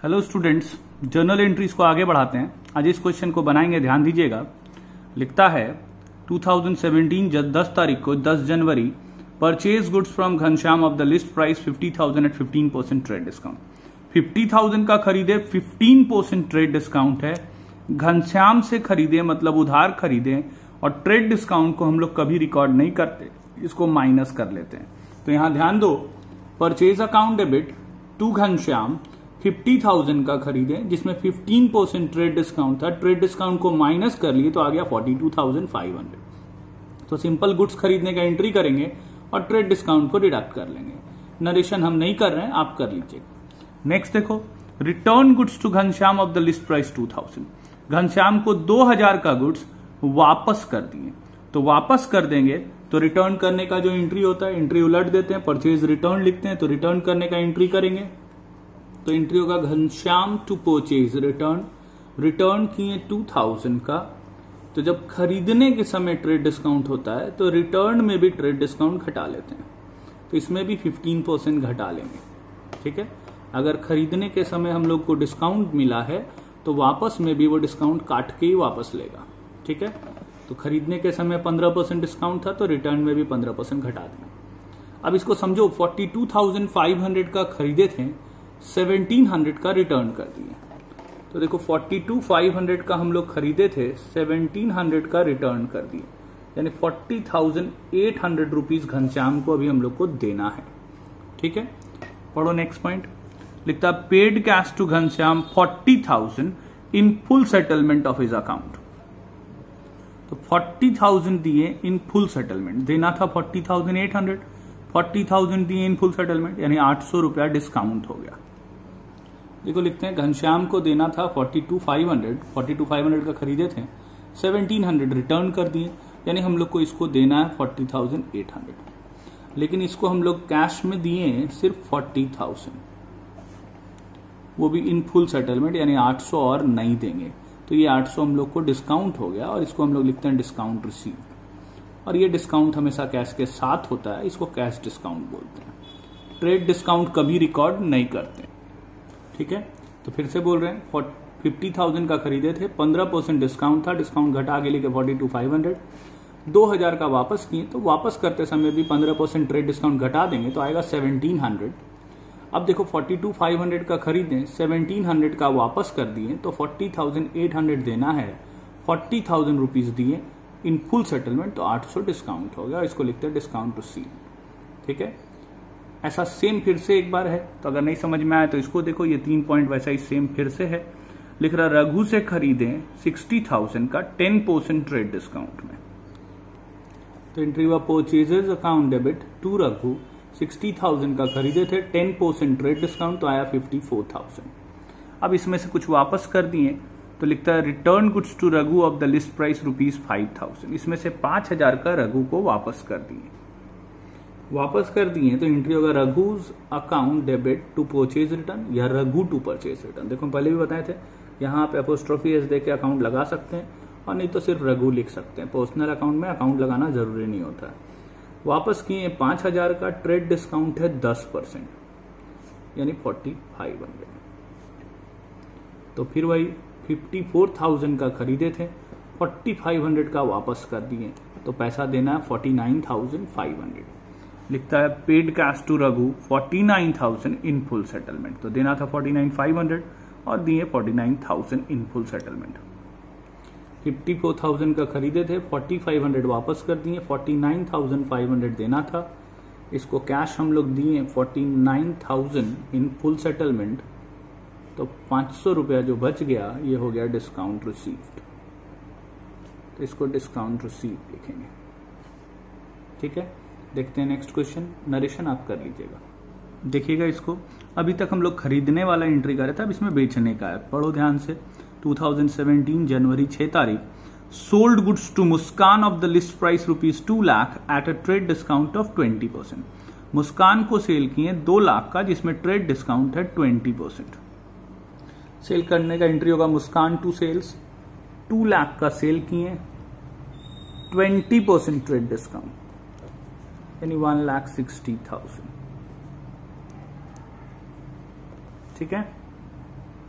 Hello students, journal entries को आगे बढ़ाते हैं। आज इस क्वेश्चन को बनाएंगे, ध्यान दीजिएगा। लिखता है 2017 10 तारीख को 10 January purchase goods from Ghanshyam of the list price 50,000 at 15% trade discount. 50,000 का खरीदे, 15% ट्रेड डिस्काउंट है। घनश्याम से खरीदे मतलब उधार खरीदे, और ट्रेड डिस्काउंट को हम लोग कभी रिकॉर्ड नहीं करते, इसको माइनस कर लेते हैं। तो यहां ध्यान दो, purchase account debit to Ghanshyam 50,000 का खरीदे जिसमें 15% ट्रेड डिस्काउंट था। ट्रेड डिस्काउंट को माइनस कर लिए तो आ गया 42,500। तो सिंपल गुड्स खरीदने का एंट्री करेंगे और ट्रेड डिस्काउंट को डिडक्ट कर लेंगे। नरेशन हम नहीं कर रहे हैं, आप कर लीजिए। नेक्स्ट देखो, return goods to Ghanshyam of the list price 2,000। Ghanshyam को 2,000 का गुड्स वापस कर दिए, तो वापस कर देंगे तो रिटर्न करने का जो एंट्री होता है, एंट्री उलट देते हैं, परचेज रिटर्न लिखते हैं, तो रिटर्न करने का एंट्री करेंगे। तो एंट्री होगा घनश्याम टू परचेज रिटर्न किए 2,000 का। तो जब खरीदने के समय ट्रेड डिस्काउंट होता है तो रिटर्न में भी ट्रेड डिस्काउंट घटा लेते हैं, तो इसमें भी 15% घटा लेंगे। ठीक है, अगर खरीदने के समय हम लोग को डिस्काउंट मिला है तो वापस में भी वो डिस्काउंट काट के ही वापस लेगा। ठीक है, तो खरीदने के समय 15% डिस्काउंट था तो रिटर्न में भी 15% घटा देंगे। अब इसको समझो, 42,500 का खरीदे थे, 1,700 का रिटर्न कर दिए। तो देखो 42,500 का हम लोग खरीदे थे, 1,700 का रिटर्न कर दिए, यानी 40,800 रुपीज घनश्याम को अभी हम लोग को देना है। ठीक है, पढ़ो नेक्स्ट पॉइंट। लिखता paid cash to Ghanshyam 40,000 in full settlement of his account. तो 40,000 दिए इन फुल सेटलमेंट, देना था 40,800, 40,000 दिए इन फुल सेटलमेंट, यानी 800 रुपया डिस्काउंट हो गया। देखो लिखते हैं घनश्याम को देना था 42,500 का खरीदे थे, 1,700 रिटर्न कर दिए, यानी हम लोग को इसको देना है 40,800। लेकिन इसको हम लोग कैश में दिए सिर्फ 40,000, वो भी इन फुल सेटलमेंट, यानी 800 और नहीं देंगे, तो ये 800 हम लोग को डिस्काउंट हो गया, और इसको हम लोग लिखते हैं डिस्काउंट रिसीव। और ये डिस्काउंट हमेशा कैश के साथ होता है, इसको कैश डिस्काउंट बोलते हैं। ट्रेड डिस्काउंट कभी रिकॉर्ड नहीं करते। ठीक है, तो फिर से बोल रहे हैं, 50,000 का खरीदे थे, 15% डिस्काउंट था, डिस्काउंट घटा के लेके 42,500, 2,000 का वापस किए, तो वापस करते समय भी 15% ट्रेड डिस्काउंट घटा देंगे तो आएगा 1,700। अब देखो 42,500 का खरीदें, 1,700 का वापस कर दिए, तो 40,800 देना है, 40,000 रुपीज दिए इन फुल सेटलमेंट, तो 800 डिस्काउंट हो गया। इसको लिखते हैं डिस्काउंट रिसीव। ठीक है, ऐसा सेम फिर से एक बार है, तो अगर नहीं समझ में आया तो इसको देखो, ये 3 पॉइंट वैसा ही सेम फिर से है। लिख रहा रघु से खरीदें 60,000 का 10% ट्रेड डिस्काउंट में। तो एंट्री हुआ purchases account debit to Raghu, 60,000 का खरीदे थे, 10% ट्रेड डिस्काउंट, तो आया 54,000। अब इसमें से कुछ वापस कर दिए, तो लिखता है return goods to Raghu of the list price ₹5,000। इसमें से 5,000 का रघु को वापस कर दिए। वापस कर दिए तो एंट्री होगा Raghu's account debit to purchase return या रघु टू परचेज रिटर्न। देखो पहले भी बताए थे, यहाँ आप एपोस्ट्रोफी एस दे के अकाउंट लगा सकते हैं, और नहीं तो सिर्फ रघु लिख सकते हैं। पर्सनल अकाउंट में अकाउंट लगाना जरूरी नहीं होता है। वापस किए 5,000 का, ट्रेड डिस्काउंट है 10%, यानी 4,500। तो फिर वही 54,000 का खरीदे थे, 4,500 का वापस कर दिए, तो पैसा देना है 49,500। लिखता है paid cash to Raghu 49,000 in full settlement. तो देना था 49,500 और दिए 49,000 इन फुल सेटलमेंट। 54,000 का खरीदे थे, 4,500 वापस कर दिए, 49,500 देना था, इसको कैश हम लोग दिए 49,000 इन फुल सेटलमेंट, तो 500 रुपया जो बच गया ये हो गया डिस्काउंट रिसीव्ड। तो इसको डिस्काउंट रिसीव लिखेंगे। ठीक है, देखते हैं नेक्स्ट क्वेश्चन। नरेशन आप कर लीजिएगा। देखिएगा इसको, अभी तक हम लोग खरीदने वाला एंट्री कर रहे थे, अब इसमें बेचने का है। पढ़ो ध्यान से। 2017 जनवरी 6 तारीख sold goods to Muskan of the list price ₹2 lakh at a trade discount of 20%। Muskan को सेल किए 2 लाख का, जिसमें ट्रेड डिस्काउंट है 20%। सेल करने का एंट्री होगा मुस्कान टू सेल्स, 2 लाख का सेल किए, 20% ट्रेड डिस्काउंट, यानी 1,60,000। ठीक है,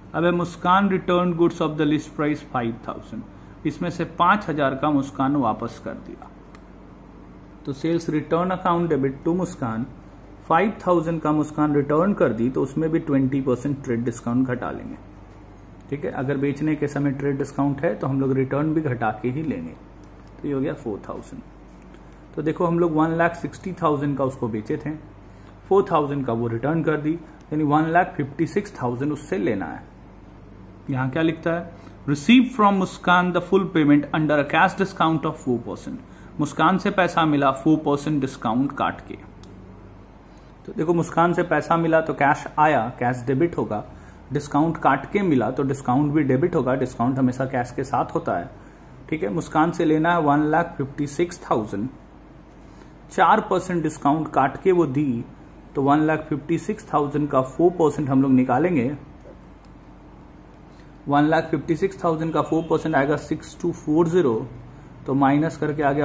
अब है Muskan return goods of the list price 5000, इसमें से 5000 का मुस्कान वापस कर दिया, तो sales return account debit to Muskan, 5000 का मुस्कान रिटर्न कर दी तो उसमें भी 20% ट्रेड डिस्काउंट घटा लेंगे। ठीक है, अगर बेचने के समय ट्रेड डिस्काउंट है तो हम लोग रिटर्न भी घटा के ही लेंगे, तो ये हो गया 4000। तो देखो हम लोग 1,60,000 का उसको बेचे थे, 4000 का वो रिटर्न कर दी, यानी 1,56,000 उससे लेना है। यहां क्या लिखता है, receive from Muskan the full payment under a cash discount of 4%। Muskan से पैसा मिला 4% डिस्काउंट काट के। तो देखो मुस्कान से पैसा मिला तो कैश आया, कैश डेबिट होगा, डिस्काउंट काट के मिला तो डिस्काउंट भी डेबिट होगा, डिस्काउंट हमेशा कैश के साथ होता है। ठीक है, मुस्कान से लेना है 1,56,000, 4% डिस्काउंट काट के वो दी, तो 1,56,000 का 4% हम लोग निकालेंगे, 1,56,000 का 4% आएगा 6240, तो माइनस करके आ गया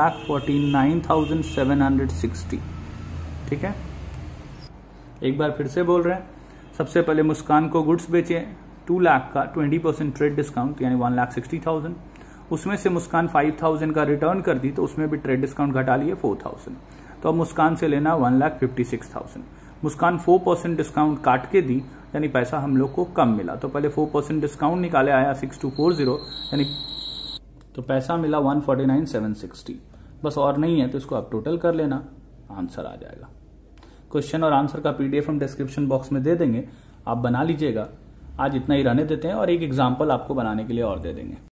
1,49,760। ठीक है, एक बार फिर से बोल रहे हैं, सबसे पहले मुस्कान को गुड्स बेचे 2 लाख का 20% ट्रेड डिस्काउंट यानी 1,60,000, उसमें से मुस्कान 5,000 का रिटर्न कर दी तो उसमें भी ट्रेड डिस्काउंट घटा लिए 4,000, तो अब मुस्कान से लेना 1,56,000। मुस्कान 4% डिस्काउंट काट के दी यानी पैसा हम लोग को कम मिला, तो पहले 4% डिस्काउंट निकाले, आया 6240, यानी तो पैसा मिला 149,760। बस और नहीं है तो इसको आप टोटल कर लेना, आंसर आ जाएगा। क्वेश्चन और आंसर का पीडीएफ हम डिस्क्रिप्शन बॉक्स में दे देंगे, आप बना लीजिएगा। आज इतना ही रहने देते हैं और एक एग्जाम्पल आपको बनाने के लिए और दे देंगे।